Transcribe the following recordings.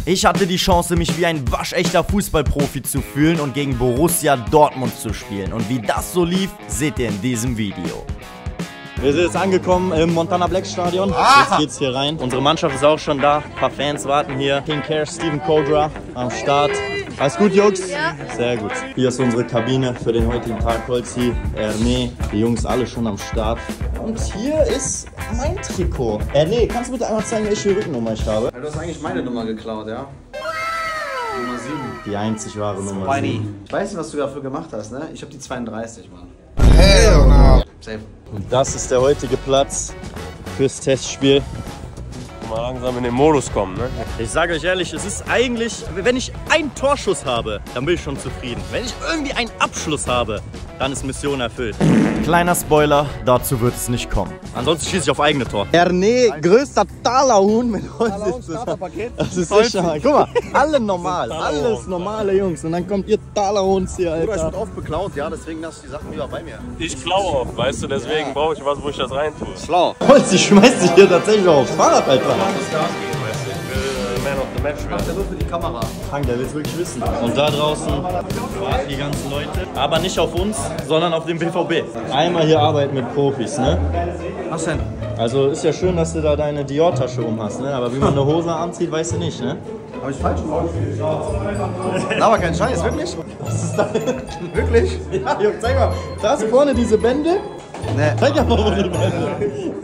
Ich hatte die Chance, mich wie ein waschechter Fußballprofi zu fühlen und gegen Borussia Dortmund zu spielen. Und wie das so lief, seht ihr in diesem Video. Wir sind jetzt angekommen im Montana Black Stadion. Jetzt geht's hier rein. Unsere Mannschaft ist auch schon da. Ein paar Fans warten hier. King Cares, Steven Codra am Start. Alles gut, Jungs? Ja. Sehr gut. Hier ist unsere Kabine für den heutigen Tag. Holzi, Erne, die Jungs alle schon am Start. Und hier ist mein Trikot. Erne, kannst du bitte einmal zeigen, welche Rückennummer ich habe? Du hast eigentlich meine Nummer geklaut, ja? Nummer 7. Die einzig wahre Nummer 7. Ich weiß nicht, was du dafür gemacht hast, ne? Ich hab die 32, Mann. Hell no. Safe. Und das ist der heutige Platz fürs Testspiel. Mal langsam in den Modus kommen, ne? Ich sage euch ehrlich, es ist eigentlich, wenn ich einen Torschuss habe, dann bin ich schon zufrieden. Wenn ich irgendwie einen Abschluss habe, dann ist Mission erfüllt. Kleiner Spoiler, dazu wird es nicht kommen. Ansonsten schieße ich auf eigene Tor. Erne, größter Talerhuhn mit Holz. Das ist sicher mal. Guck mal, alle normal, alles normale Jungs. Und dann kommt ihr Talerhuns hier, Alter. Bruder, ich wurde oft beklaut, ja, deswegen hast du die Sachen lieber bei mir. Ich klaue oft, weißt du, deswegen brauche ich was, wo ich das rein tue. Schlau. Holz, ich schmeiß dich hier tatsächlich aufs Fahrrad, Alter. Ich will Man of the Match werden. Der nur für die Kamera. Frank, der will es wirklich wissen. Und da draußen warten die ganzen Leute. Aber nicht auf uns, sondern auf den BVB. Einmal hier arbeiten mit Profis, ne? Was denn? Also ist ja schön, dass du da deine Dior-Tasche rum hast, ne? Aber wie man eine Hose anzieht, weißt du nicht, ne? Hab ich falsch gemacht? Aber kein Scheiß, wirklich? Was ist da? Wirklich? Ja, Junge, zeig mal. Da hast du vorne diese Bände. Ne. Zeig mal, wo die Bände.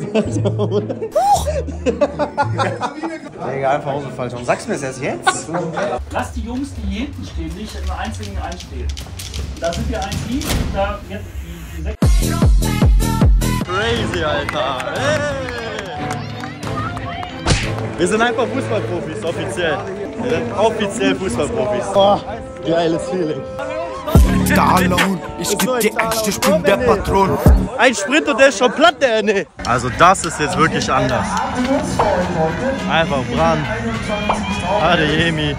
Digga, einfach Hose falsch. Warum sagst du mir das erst jetzt? Lass die Jungs, die hier hinten stehen, nicht im Einzelnen einstehen. Da sind wir ein Team, da jetzt die 6. Crazy, Alter. Hey. Wir sind einfach Fußballprofis, offiziell. Wir sind offiziell Fußballprofis. Oh, geiles Feeling. Stallone, ich geb dir einen Stich, ich bin der Patron. Ein Sprint und der ist schon platt, der Erne. Also das ist jetzt wirklich anders. Einfach Brand. Adeyemi.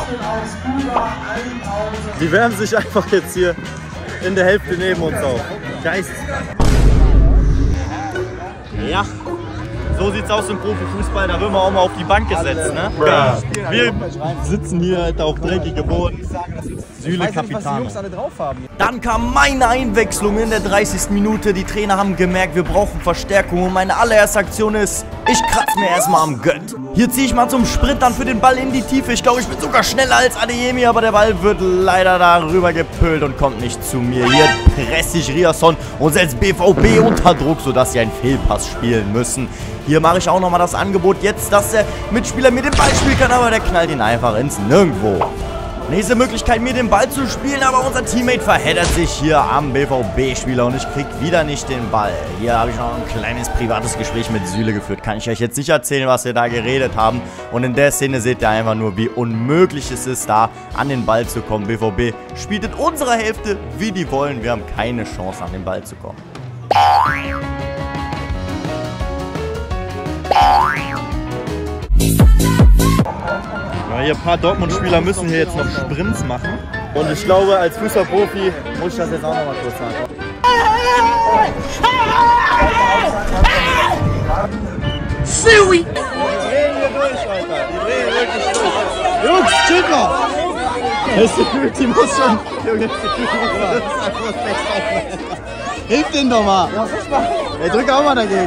Die wärmen sich einfach jetzt hier in der Hälfte neben uns auf. Geist. Ja. So sieht's aus im Profifußball, da wird man auch mal auf die Bank gesetzt, ne? Wir sitzen hier halt auf dreckige Boden. Süle Kapitän. Dann kam meine Einwechslung in der 30. Minute. Die Trainer haben gemerkt, wir brauchen Verstärkung. Und meine allererste Aktion ist, ich kratze mir erstmal am Gött. Hier ziehe ich mal zum Sprint dann für den Ball in die Tiefe. Ich glaube, ich bin sogar schneller als Adeyemi, aber der Ball wird leider darüber gepölt und kommt nicht zu mir. Hier presse ich Riasson und setzt BVB unter Druck, sodass sie einen Fehlpass spielen müssen. Hier mache ich auch nochmal das Angebot jetzt, dass der Mitspieler mir den Ball spielen kann, aber der knallt ihn einfach ins Nirgendwo. Nächste Möglichkeit, mir den Ball zu spielen, aber unser Teammate verheddert sich hier am BVB-Spieler und ich krieg wieder nicht den Ball. Hier habe ich noch ein kleines privates Gespräch mit Süle geführt. Kann ich euch jetzt nicht erzählen, was wir da geredet haben. Und in der Szene seht ihr einfach nur, wie unmöglich es ist, da an den Ball zu kommen. BVB spielt in unserer Hälfte, wie die wollen. Wir haben keine Chance, an den Ball zu kommen. Ja, hier ein paar Dortmund-Spieler müssen hier jetzt noch Sprints machen. Und ich glaube, als Fußballprofi muss ich das jetzt auch noch mal kurz sagen. Sui! Die drehen hier durch, Alter. Die drehen wirklich durch. Jungs, chill mal! Der Security muss schon... Junge, Security muss einfach festhalten. Hilf den doch mal! Ja, was soll ich machen? Ey, drück auch mal dagegen.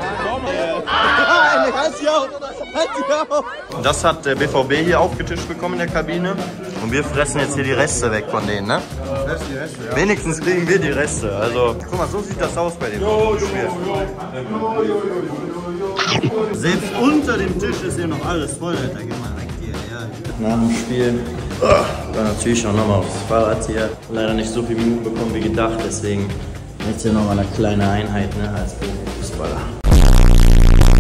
Halt sie auf! Halt sie auf! Das hat der BVB hier aufgetischt bekommen in der Kabine. Und wir fressen jetzt hier die Reste weg von denen, ne? Die Reste, ja. Wenigstens kriegen wir die Reste. Also, guck mal, so sieht das aus bei dem Spiel. Selbst unter dem Tisch ist hier noch alles voll, Alter. Geh mal weg hier. Ja. Nach dem Spiel war natürlich auch nochmal aufs Fahrrad hier. Leider nicht so viele Minuten bekommen wie gedacht, deswegen jetzt hier nochmal eine kleine Einheit, ne, als Profifußballer.